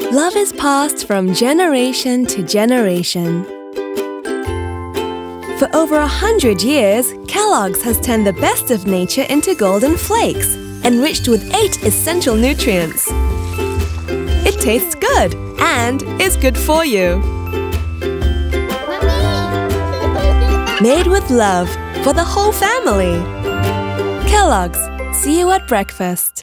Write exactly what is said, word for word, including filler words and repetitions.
Love is passed from generation to generation. For over a hundred years, Kellogg's has turned the best of nature into golden flakes, enriched with eight essential nutrients. It tastes good and is good for you. Made with love for the whole family. Kellogg's. See you at breakfast.